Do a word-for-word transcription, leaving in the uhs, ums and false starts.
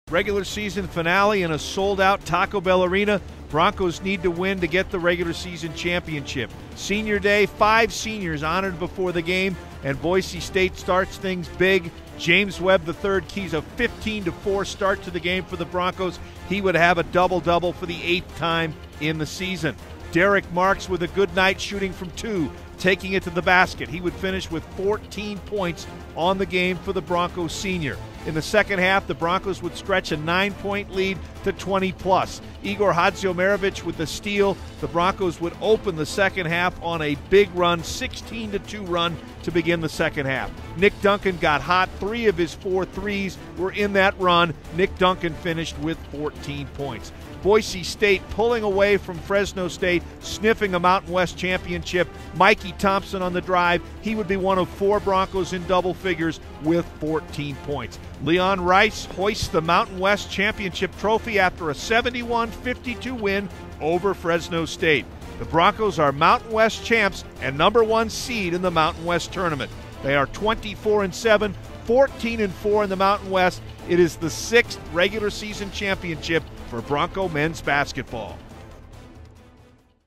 Regular season finale in a sold-out Taco Bell arena. Broncos need to win to get the regular season championship. Senior Day, five seniors honored before the game, and Boise State starts things big. James Webb the third keys a fifteen to four start to the game for the Broncos. He would have a double-double for the eighth time in the season. Derek Marks with a good night shooting from two, taking it to the basket. He would finish with fourteen points on the game for the Broncos senior. In the second half, the Broncos would stretch a nine-point lead to twenty plus. Igor Hadziomarovic with the steal. The Broncos would open the second half on a big run, sixteen to two run to begin the second half. Nick Duncan got hot. Three of his four threes were in that run. Nick Duncan finished with fourteen points. Boise State pulling away from Fresno State, sniffing a Mountain West championship. Mikey Thompson on the drive. He would be one of four Broncos in double figures with fourteen points. Leon Rice hoists the Mountain West championship trophy after a seventy-one fifty-two win over Fresno State. The Broncos are Mountain West champs and number one seed in the Mountain West tournament. They are twenty-four and seven, fourteen and four in the Mountain West. It is the sixth regular season championship for Bronco men's basketball.